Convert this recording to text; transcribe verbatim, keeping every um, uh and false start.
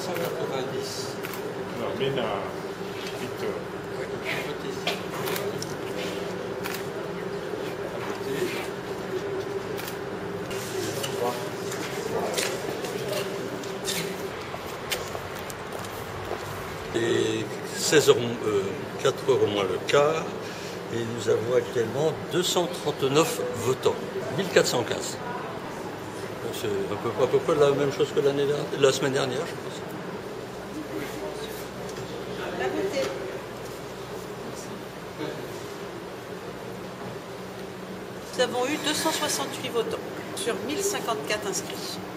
cent quatre-vingt-dix. Non, Ménard, Victor. Oui, votez ici. À voter. Et seize euros, euh, quatre euros moins le quart. Et nous avons actuellement deux cent trente-neuf votants, mille quatre cent quinze. C'est à peu, à peu près la même chose que l'année dernière, la semaine dernière, je pense. Nous avons eu deux cent soixante-huit votants sur mille cinquante-quatre inscrits.